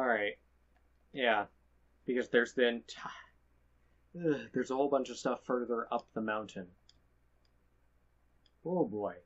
Alright. Yeah. Because there's there's a whole bunch of stuff further up the mountain. Oh boy.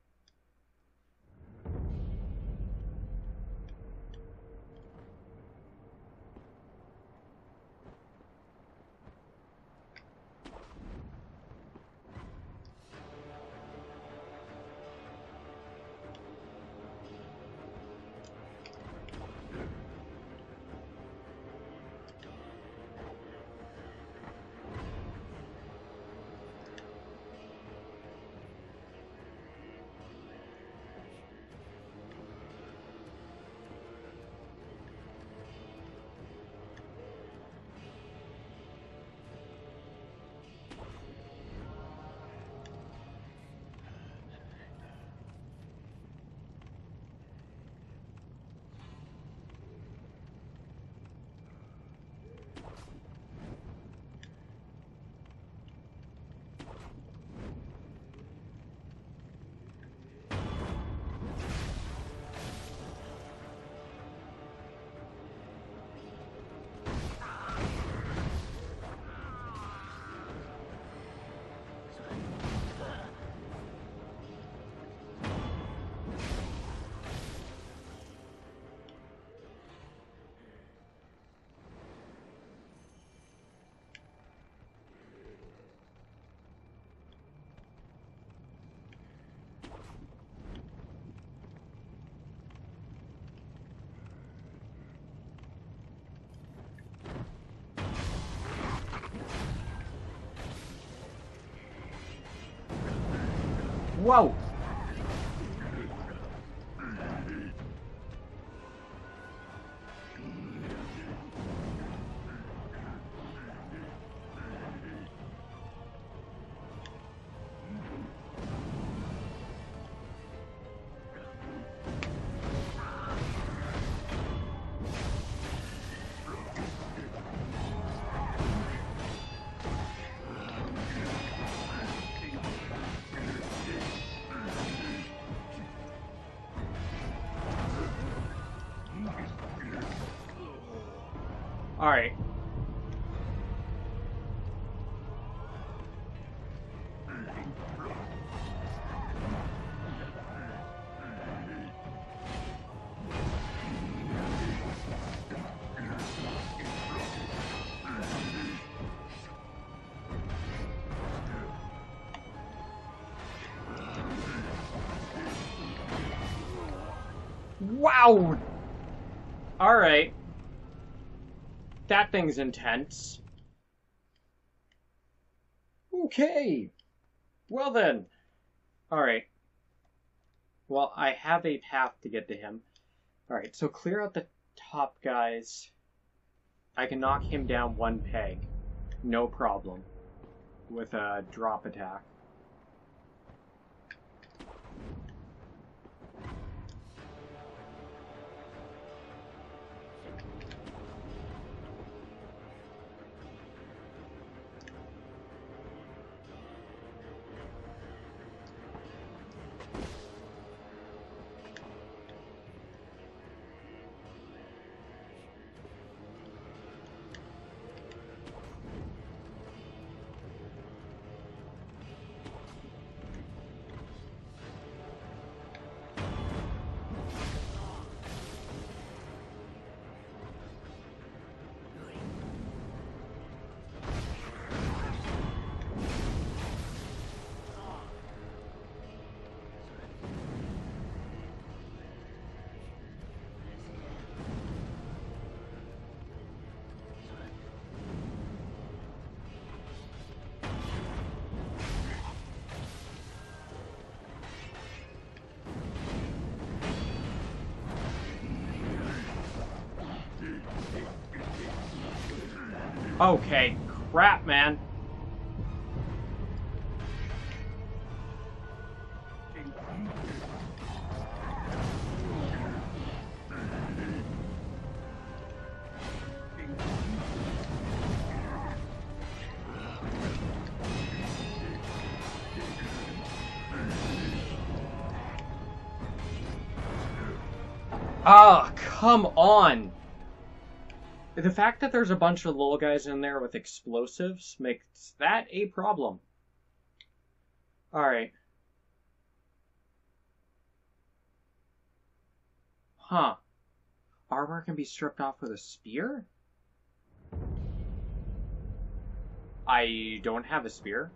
Whoa! Alright. Wow! Alright. That thing's intense. Okay. Well then. Alright. Well, I have a path to get to him. Alright, so clear out the top guys. I can knock him down one peg. No problem. With a drop attack. Okay, crap, man. Oh, come on. The fact that there's a bunch of little guys in there with explosives makes that a problem. Alright. Huh. Armor can be stripped off with a spear? I don't have a spear.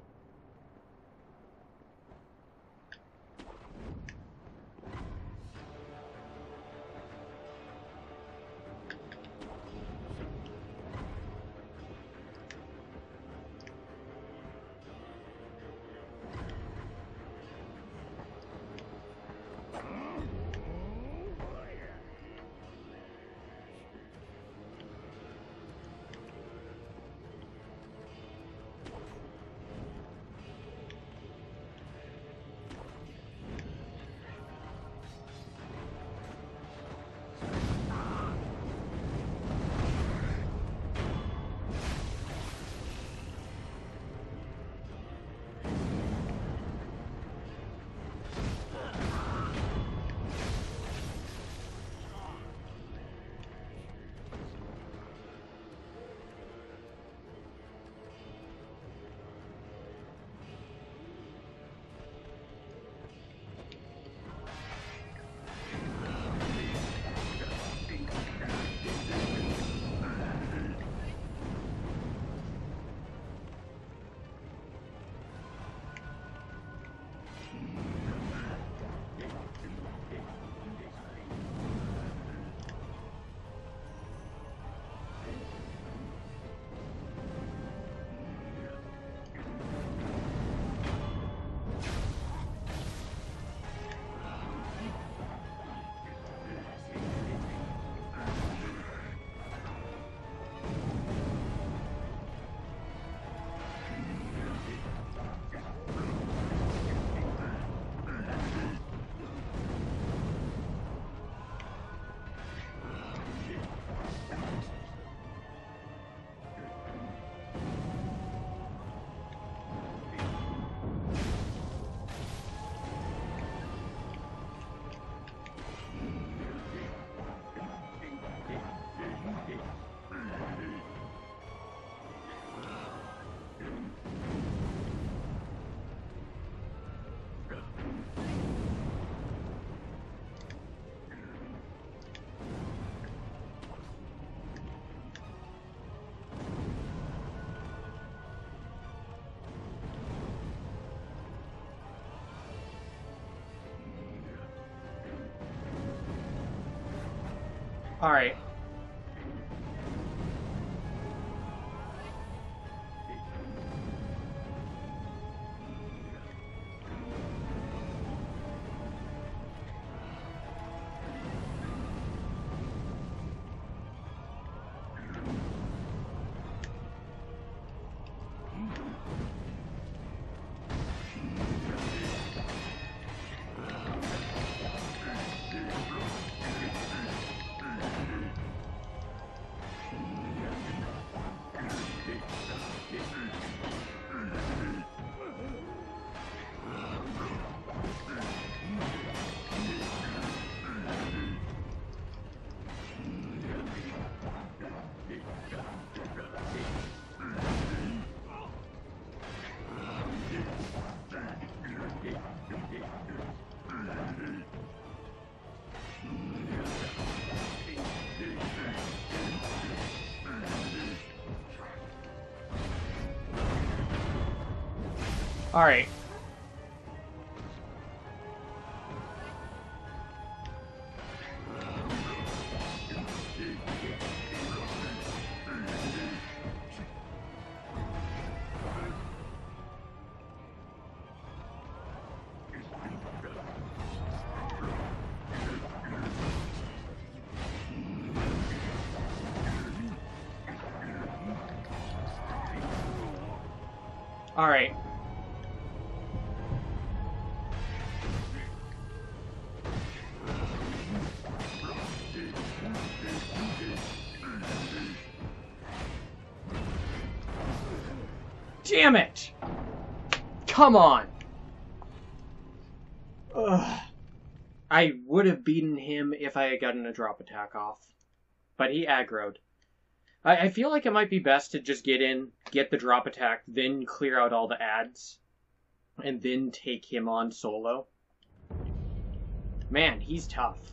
Alright. Alright. Alright. Damn it! Come on! Ugh. I would have beaten him if I had gotten a drop attack off. But he aggroed. I feel like it might be best to just get in, get the drop attack, then clear out all the ads, and then take him on solo. Man, he's tough.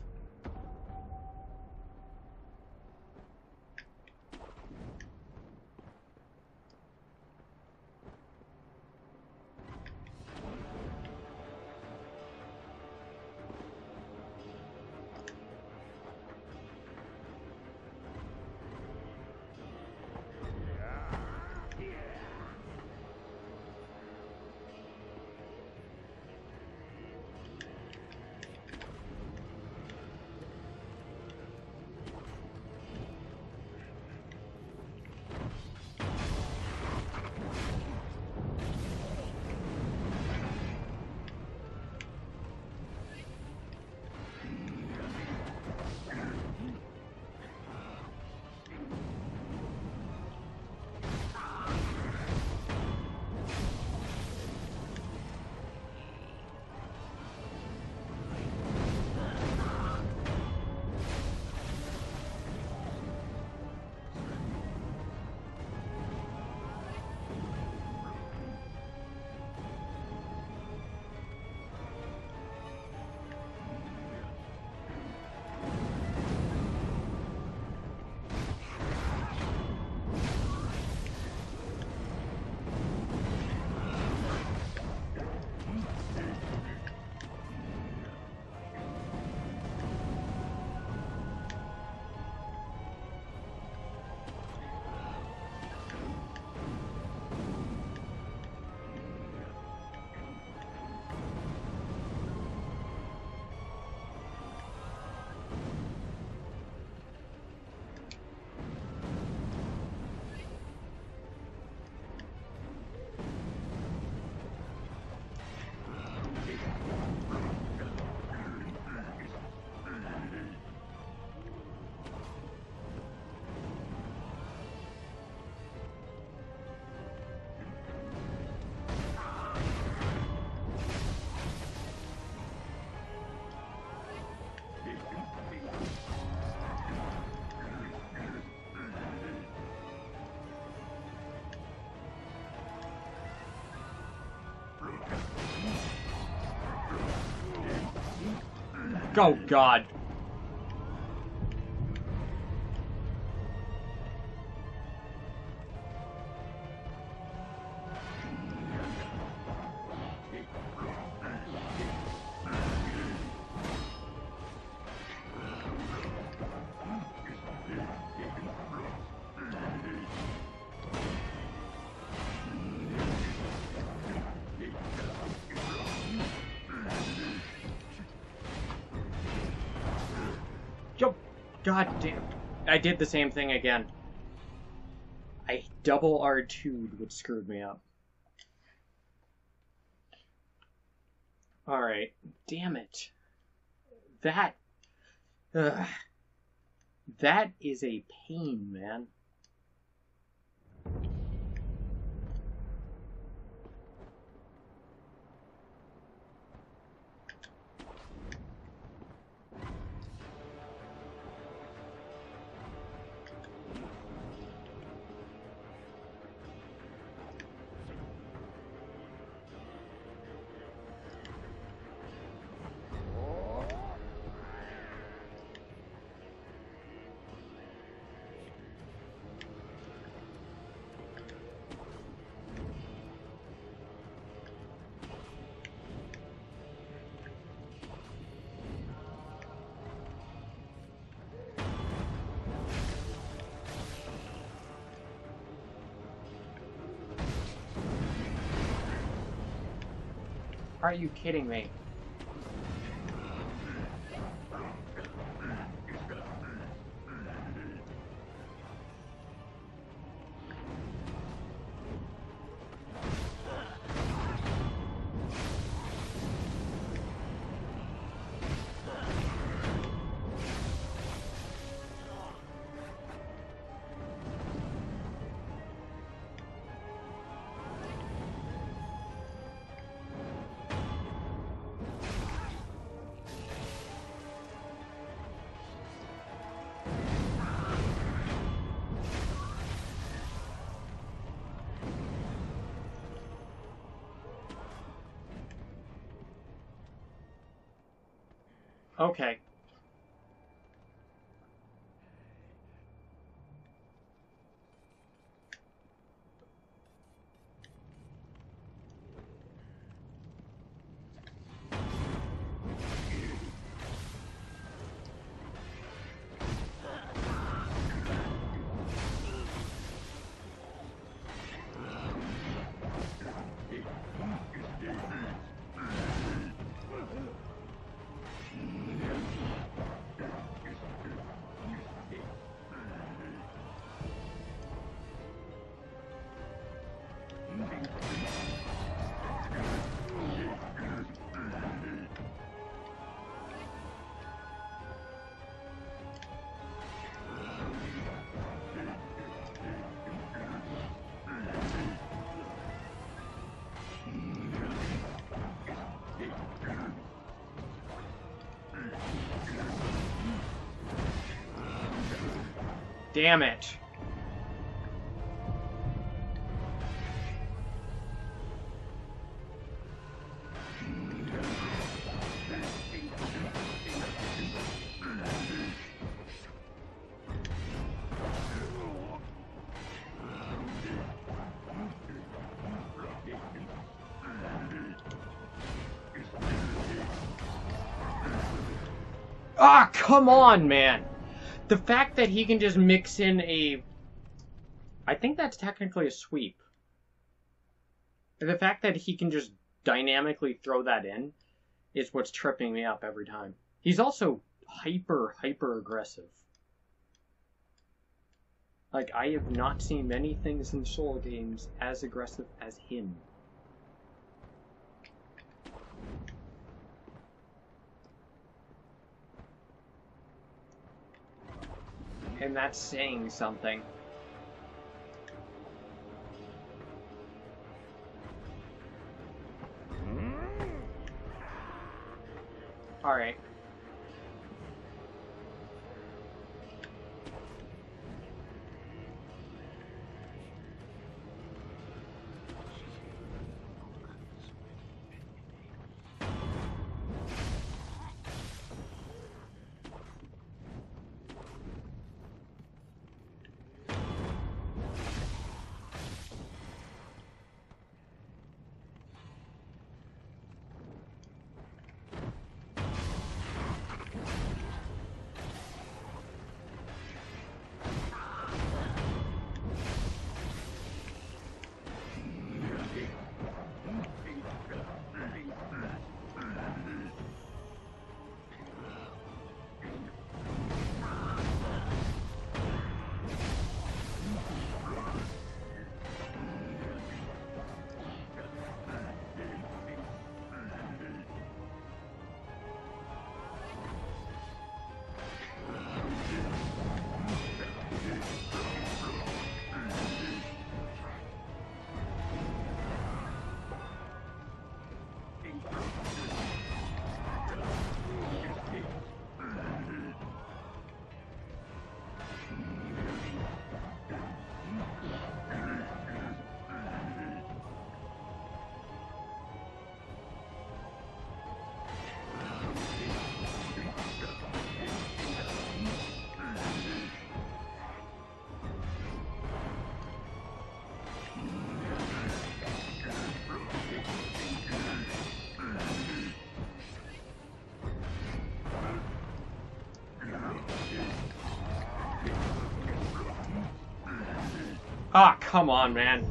Oh, God. Yo, God damn. I did the same thing again. I double R2'd, which screwed me up. Alright. Damn it. That is a pain, man. Are you kidding me? Okay. Damn it. Ah, come on, man. The fact that he can just mix in a... I think that's technically a sweep. The fact that he can just dynamically throw that in is what's tripping me up every time. He's also hyper aggressive. Like, I have not seen many things in Soul games as aggressive as him. And that's saying something. Alright. Ah, come on, man.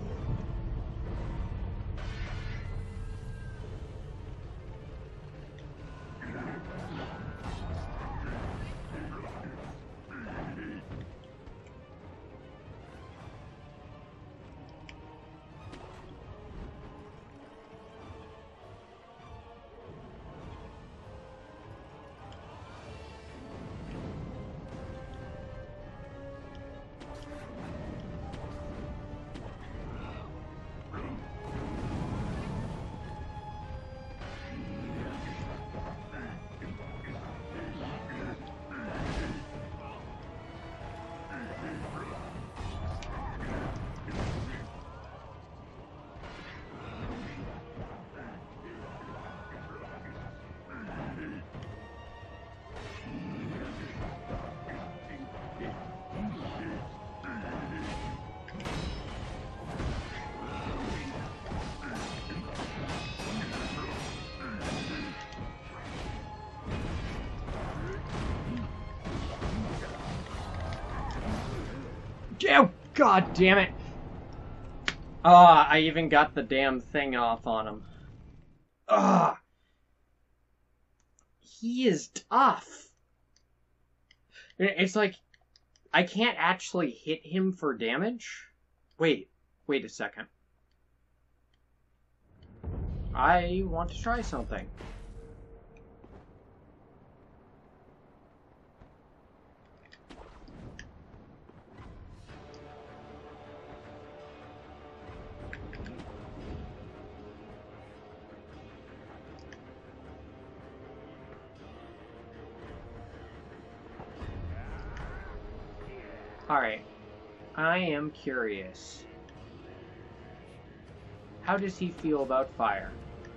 Oh, god damn it! Ah, I even got the damn thing off on him. Ah! He is tough. It's like, I can't actually hit him for damage? Wait a second. I want to try something. Alright, I am curious. How does he feel about fire?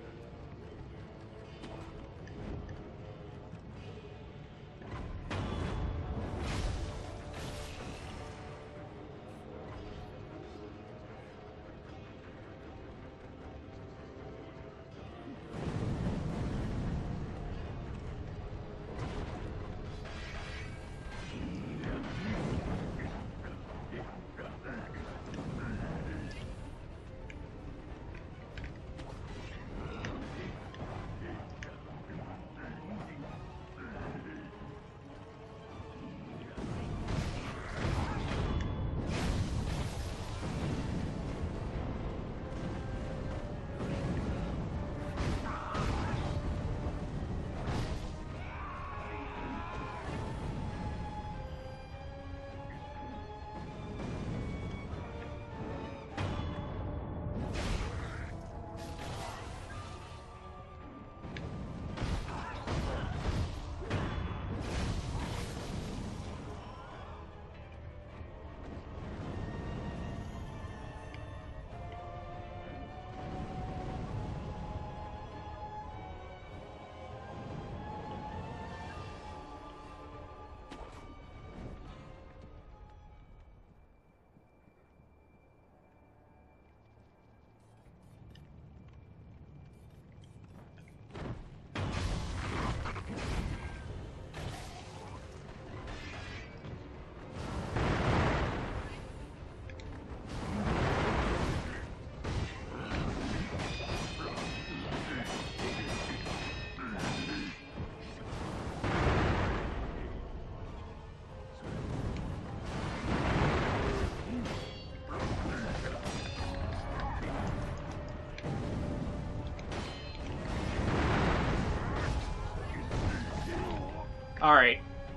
Alright.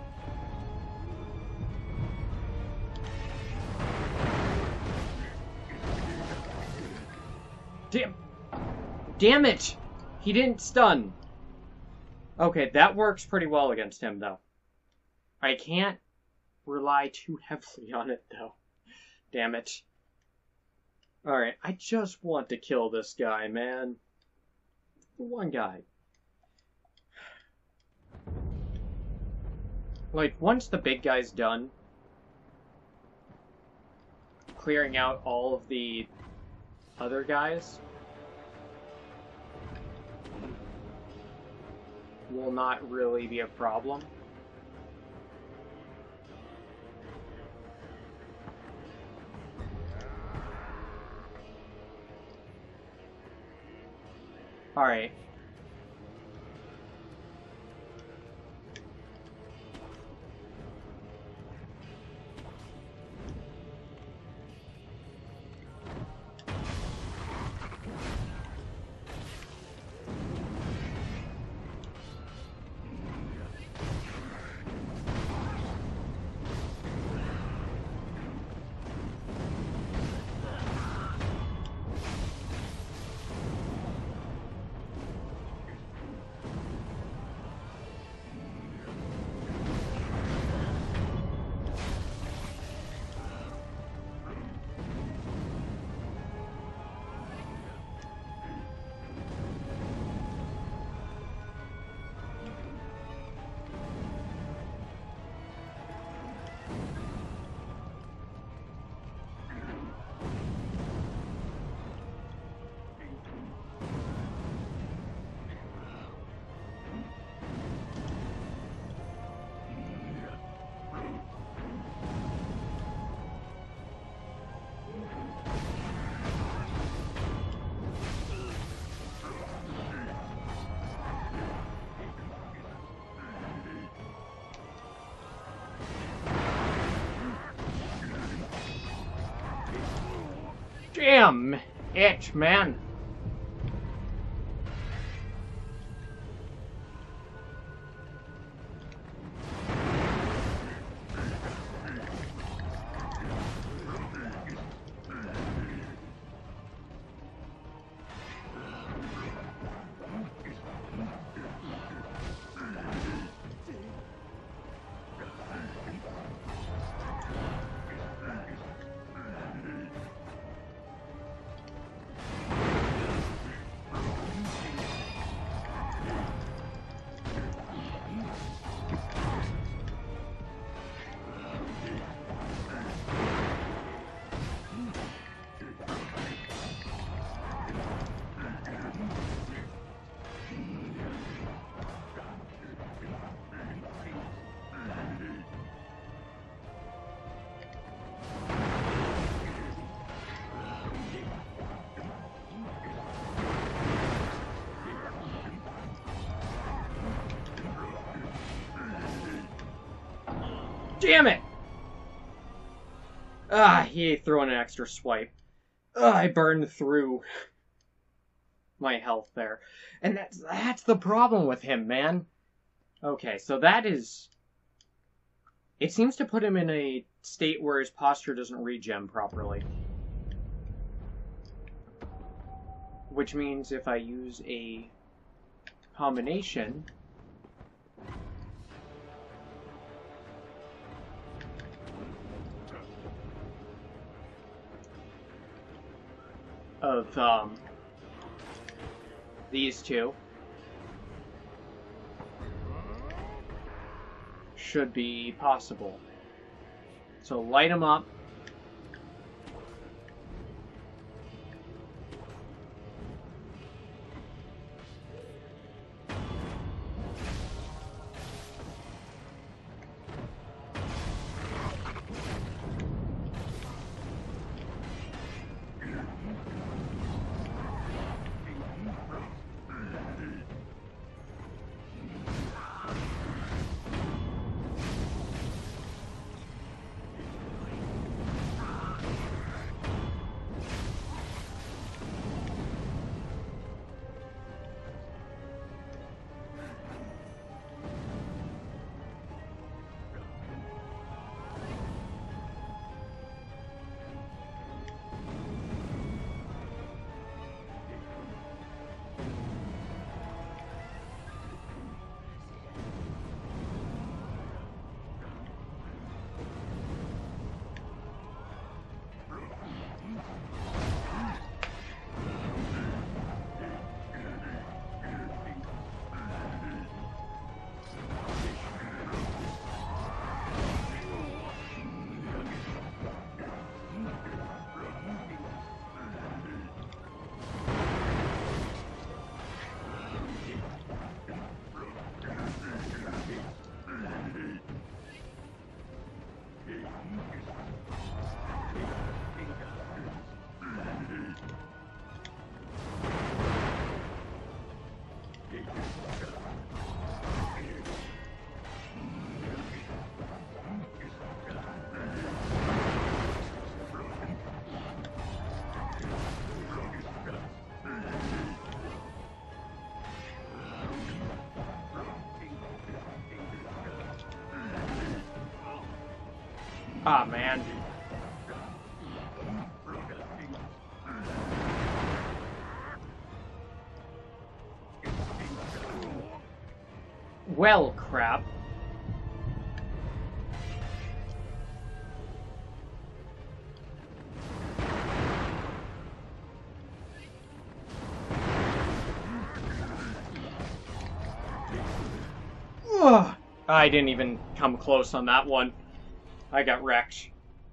Damn it! He didn't stun. Okay, that works pretty well against him, though. I can't rely too heavily on it, though. Damn it. Alright, I just want to kill this guy, man. The one guy. Like, once the big guy's done clearing out all of the other guys, will not really be a problem. Alright. Damn it, man. Damn it! He threw in an extra swipe. I burned through my health there. And that's the problem with him, man. Okay, so that is... It seems to put him in a state where his posture doesn't regen properly. Which means if I use a combination... of these two, should be possible. So light them up. Ah, man. Well, crap. Ugh. I didn't even come close on that one. I got wrecked.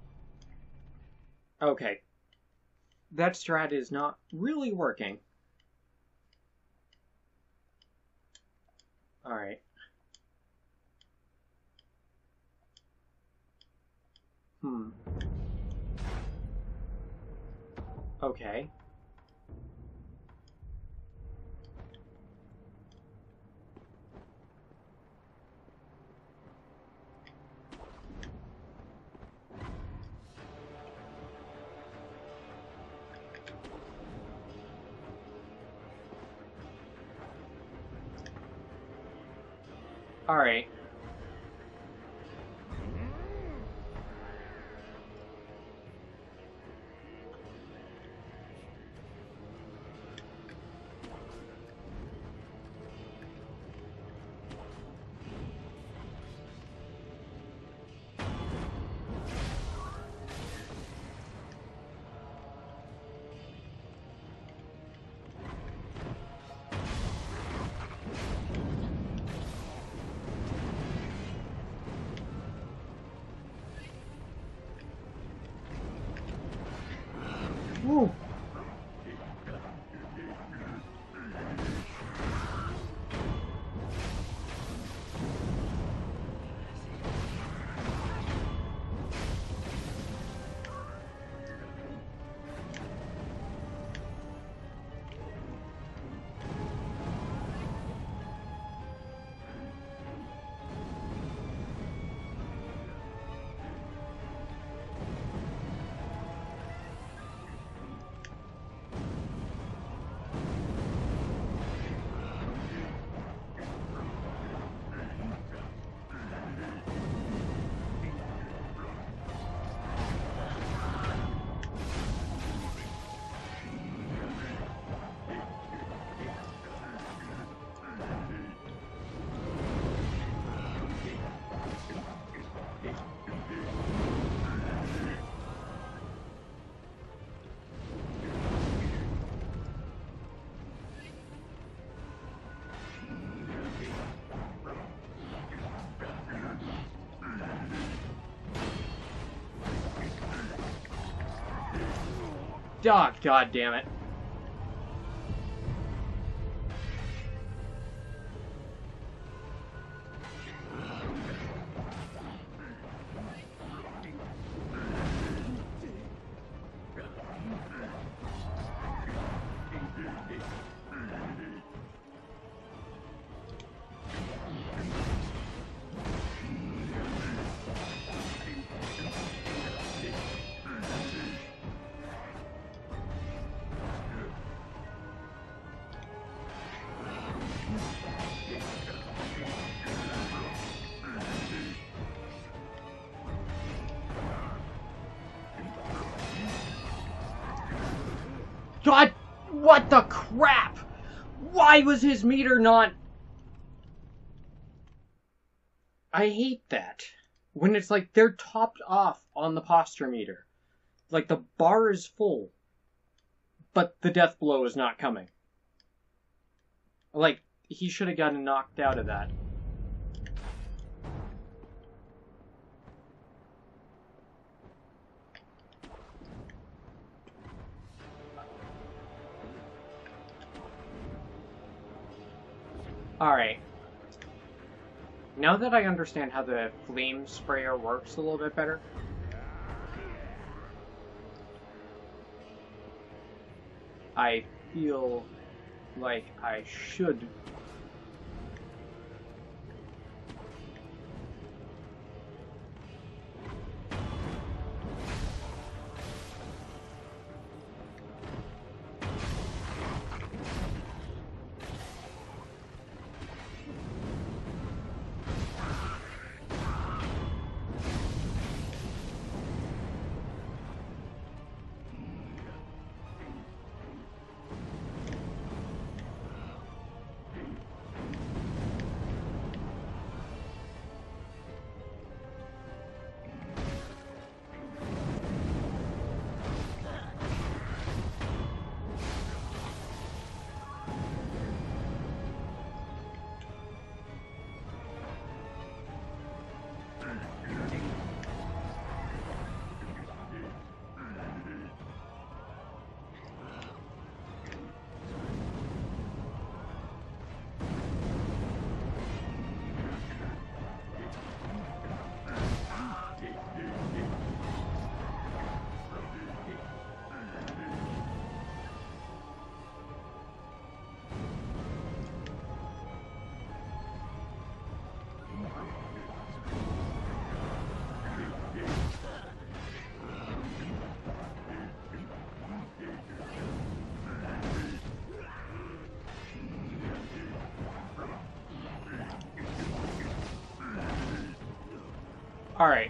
Okay. That strat is not really working. Alright. Okay. Alright. Woo. Oh, God damn it. God, what the crap? Why was his meter not... I hate that. When it's like they're topped off on the posture meter. Like the bar is full, but the death blow is not coming. Like, he should have gotten knocked out of that. Alright. Now that I understand how the flame sprayer works a little bit better, I feel like I should... Alright.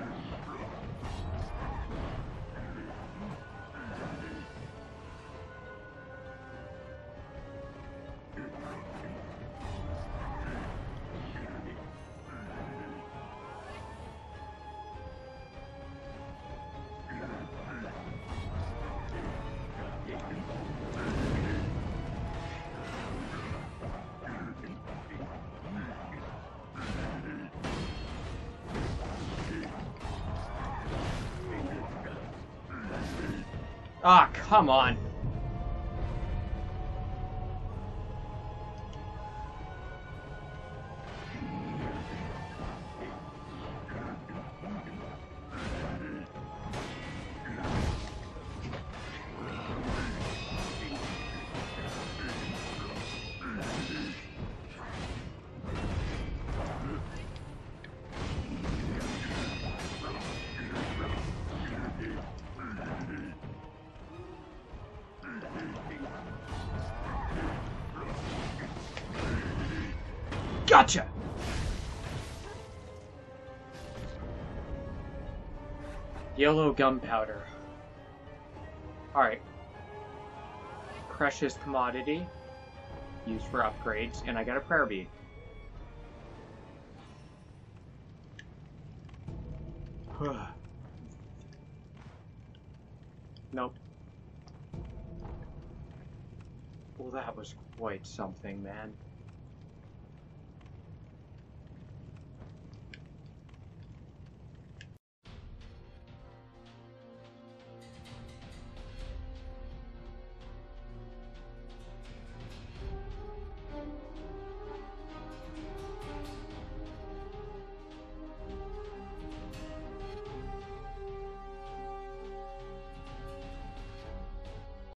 Ah, come on. Gotcha! Yellow gunpowder. Alright. Precious commodity. Used for upgrades. And I got a prayer bead. Nope. Well, that was quite something, man.